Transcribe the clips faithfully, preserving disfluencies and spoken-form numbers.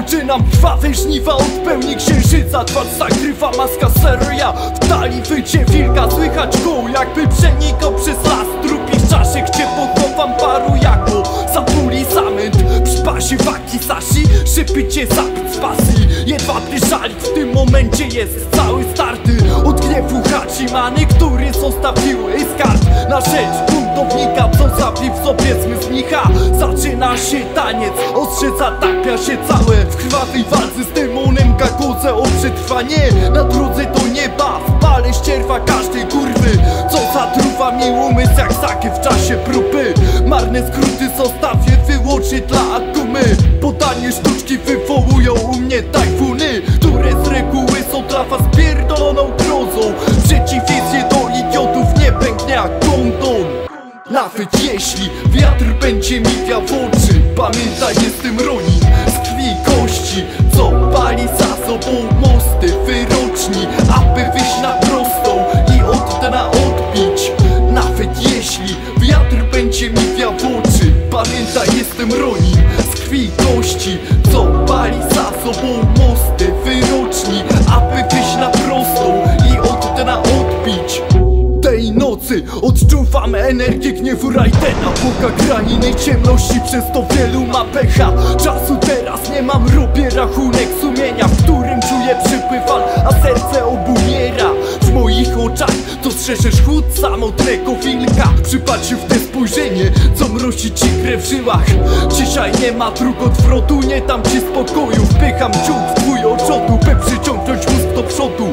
Rozpoczynam krwawe żniwa, od pełni księżyca twarz zakrywa maska seria. W dali wycie wilka, słychać go jakby przenikał przez las. Trupich czaszek, gdzie pochowam paru jako zapuli zamęt. Przy pasie waki sasi, szypicie zapić z pasji. Jedwabny żalik w tym momencie jest cały starty od gniewu Hachimany, który zostawił skarb na rzecz buntownika, co zabił w sobie zmysł mnicha. Zaczyna się taniec, ostrze zatapia się całe w krwawej walce z demonem Gagodze o przetrwanie na drodze do nieba. W pale ścierwa każdej kurwy, co zatruwa mi umysł jak sakie w czasie próby. Marne skróty zostawię, wyłącznie dla akumy. Podanie sztuczki wywołują u mnie tajfuny, które z reguły są dla was pierdoloną grozą. Przeciwieństwie do idiotów nie pęknie jak kondom. Nawet jeśli wiatr będzie mi wiał w oczy, pamiętaj, jestem Ronin z krwi i kości, co pali za sobą mosty wyroczni, aby wyjść na prostą i od dna odbić. Nawet jeśli wiatr będzie mi wiał w oczy, pamiętaj, jestem Ronin z krwi i kości, co pali za sobą mosty wyroczni, aby wyjść na prostą i od dna odbić. Tej nocy odczuwam energię gniewu Raidena, boga krainy ciemności, przez to wielu ma pecha. Czasu teraz nie mam, robię rachunek sumienia, w którym czuję przypływ fal, a serce obumiera. W moich oczach to strzeżesz chłód samotnego wilka. Przypatrz się w te spojrzenie, co mrozi ci krew w żyłach. Dzisiaj nie ma dróg odwrotu, nie dam ci spokoju. Wpycham ciut w twój oczodu, by przyciągnąć mózg do przodu.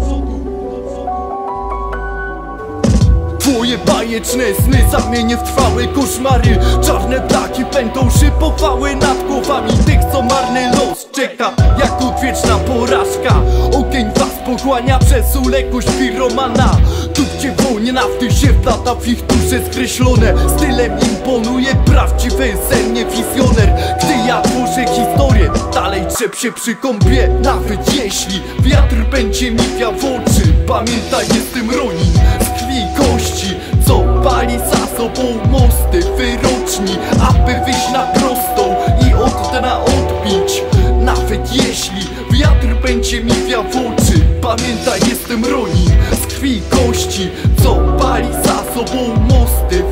Twoje bajeczne sny zamienię w trwałe koszmary. Czarne ptaki będą szybowały nad głowami tych, co marny los czeka jak odwieczna porażka. Ogień was pochłania przez uległość piromana. Tu gdzie wojna w tych się wplata w ich dusze skreślone. Stylem imponuje prawdziwy ze mnie wizjoner. Gdy ja tworzę historię, dalej trzep się przy kąpie. Nawet jeśli wiatr będzie mi wiał w oczy, pamiętaj, jestem Ronin z krwi i kości, co pali za sobą mosty wyroczni, aby wyjść na prostą i od dna odbić. Nawet jeśli wiatr będzie mi wiał w oczy, pamiętaj, jestem Ronin z krwi i kości, co pali za sobą mosty